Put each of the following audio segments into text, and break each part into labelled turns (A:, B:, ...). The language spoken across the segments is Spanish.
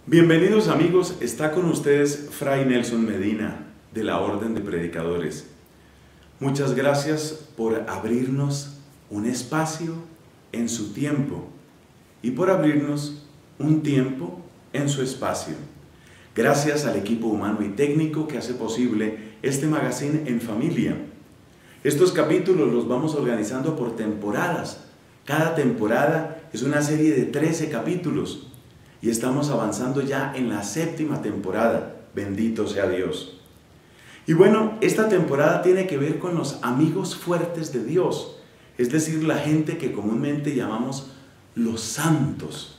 A: Bienvenidos amigos, está con ustedes Fray Nelson Medina de la Orden de Predicadores. Muchas gracias por abrirnos un espacio en su tiempo y por abrirnos un tiempo en su espacio. Gracias al equipo humano y técnico que hace posible este magazine en familia. Estos capítulos los vamos organizando por temporadas. Cada temporada es una serie de 13 capítulos. Y estamos avanzando ya en la 7ª temporada, bendito sea Dios. Y bueno, esta temporada tiene que ver con los amigos fuertes de Dios, es decir, la gente que comúnmente llamamos los santos.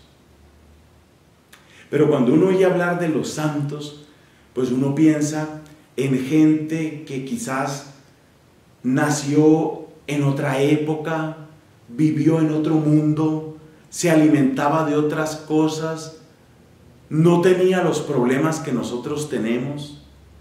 A: Pero cuando uno oye hablar de los santos, pues uno piensa en gente que quizás nació en otra época, vivió en otro mundo, se alimentaba de otras cosas, no tenía los problemas que nosotros tenemos.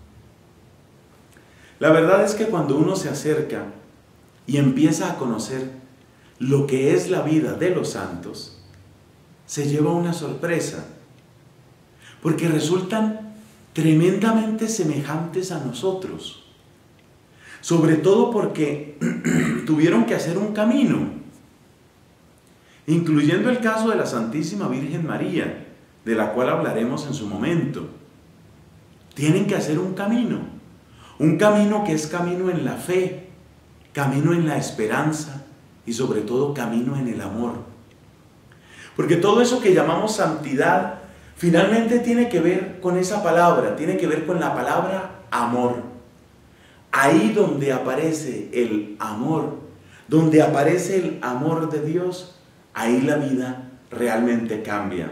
A: La verdad es que cuando uno se acerca y empieza a conocer lo que es la vida de los santos, se lleva una sorpresa, porque resultan tremendamente semejantes a nosotros, sobre todo porque tuvieron que hacer un camino, incluyendo el caso de la Santísima Virgen María, de la cual hablaremos en su momento. Tienen que hacer un camino que es camino en la fe, camino en la esperanza y sobre todo camino en el amor. Porque todo eso que llamamos santidad finalmente tiene que ver con esa palabra, tiene que ver con la palabra amor. Ahí donde aparece el amor, donde aparece el amor de Dios, ahí la vida realmente cambia.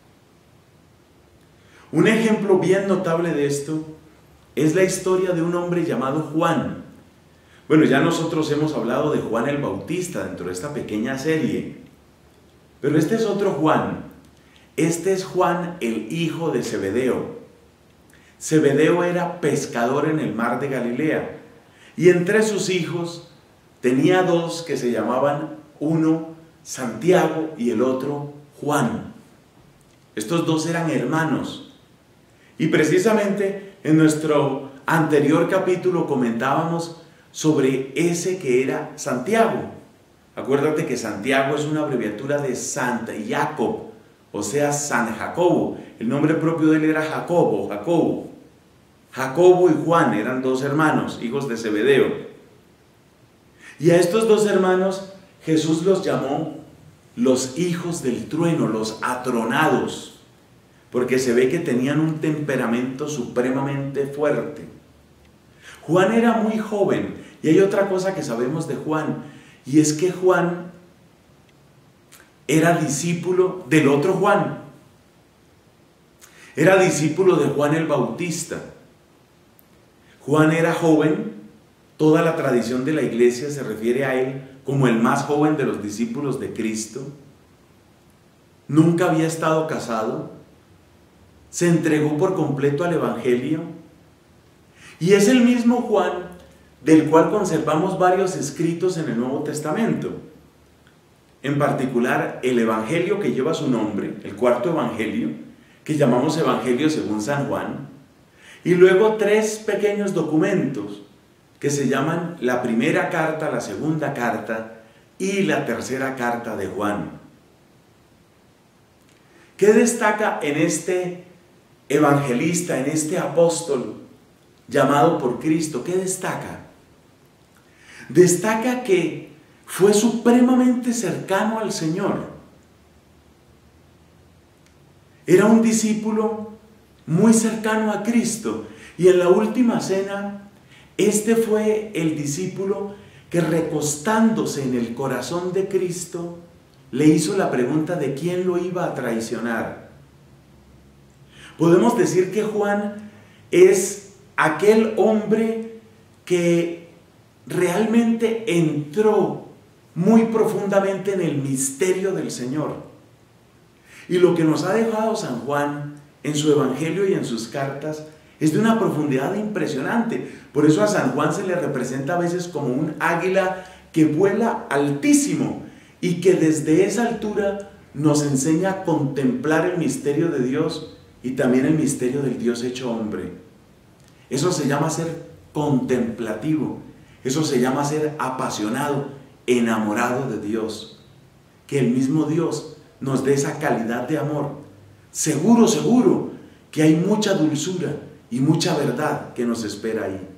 A: Un ejemplo bien notable de esto es la historia de un hombre llamado Juan. Bueno, ya nosotros hemos hablado de Juan el Bautista dentro de esta pequeña serie, pero este es otro Juan. Este es Juan, el hijo de Zebedeo. Zebedeo era pescador en el mar de Galilea, y entre sus hijos tenía dos que se llamaban, uno Santiago y el otro Juan. Estos dos eran hermanos. Y precisamente en nuestro anterior capítulo comentábamos sobre ese que era Santiago. Acuérdate que Santiago es una abreviatura de Sant Jacob, o sea, San Jacobo. El nombre propio de él era Jacobo. Jacobo y Juan eran dos hermanos, hijos de Zebedeo. Y a estos dos hermanos Jesús los llamó los hijos del trueno, los atronados, porque se ve que tenían un temperamento supremamente fuerte. Juan era muy joven, y hay otra cosa que sabemos de Juan, y es que Juan era discípulo del otro Juan. Era discípulo de Juan el Bautista. Juan era joven, toda la tradición de la iglesia se refiere a él como el más joven de los discípulos de Cristo. Nunca había estado casado. Se entregó por completo al Evangelio. Y es el mismo Juan del cual conservamos varios escritos en el Nuevo Testamento. En particular, el Evangelio que lleva su nombre, el 4.º Evangelio, que llamamos Evangelio según San Juan. Y luego 3 pequeños documentos que se llaman la primera carta, la segunda carta y la tercera carta de Juan. ¿Qué destaca en este evangelista, en este apóstol llamado por Cristo? ¿Qué destaca? Destaca que fue supremamente cercano al Señor. Era un discípulo muy cercano a Cristo, y en la última cena este fue el discípulo que, recostándose en el corazón de Cristo, le hizo la pregunta de quién lo iba a traicionar. Podemos decir que Juan es aquel hombre que realmente entró muy profundamente en el misterio del Señor. Y lo que nos ha dejado San Juan en su Evangelio y en sus cartas es de una profundidad impresionante. Por eso a San Juan se le representa a veces como un águila que vuela altísimo y que desde esa altura nos enseña a contemplar el misterio de Dios y también el misterio del Dios hecho hombre. Eso se llama ser contemplativo, eso se llama ser apasionado, enamorado de Dios. Que el mismo Dios nos dé esa calidad de amor. Seguro, seguro que hay mucha dulzura y mucha verdad que nos espera ahí.